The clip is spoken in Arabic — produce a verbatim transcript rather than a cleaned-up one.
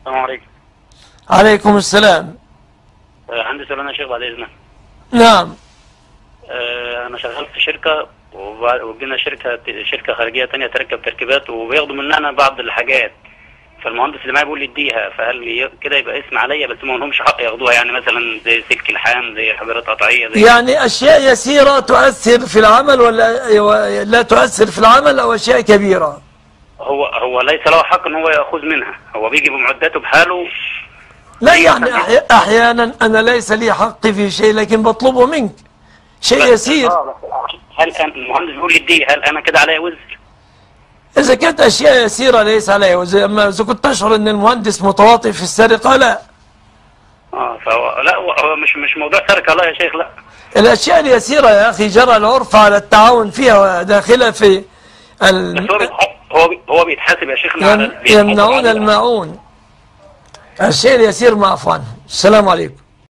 السلام عليكم. عليكم السلام. آه، عندي سؤال يا شيخ بعد إذنك. نعم. آه، أنا شغال في شركة وبعد- وجينا شركة شركة خارجية تانية تركب تركيبات وبياخدوا مننا بعض الحاجات، فالمهندس اللي معايا بيقول لي اديها، فهل ي- كده يبقى اسم عليا بس ما لهمش حق ياخدوها؟ يعني مثلا زي سلك الحام، زي حجرات قطعية، زي يعني أشياء يسيرة تؤثر في العمل ولا لا تؤثر في العمل، أو أشياء كبيرة؟ هو هو ليس له حق ان هو ياخذ منها، هو بيجي بمعداته بحاله. لا يعني أحي- أحيانا أنا ليس لي حق في شيء لكن بطلبه منك شيء يسير. اه بس هل أنا المهندس بيقول لي اديه، هل انا كده عليا وزر؟ إذا كانت أشياء يسيرة ليس عليه وزر، أما إذا كنت تشعر أن المهندس متواطئ في السرقة لا. اه فهو لا، هو هو مش مش موضوع سرقه، لا يا شيخ، لا. الأشياء اليسيرة يا أخي جرى العرف على التعاون فيها وداخلة في ال... بس هو بيتحاسب، هو بي- هو بيتحاسب يا شيخنا على يم... بيتحاسب يمنعون على- الماعون. الشيء اليسير معفو عنه. السلام عليكم.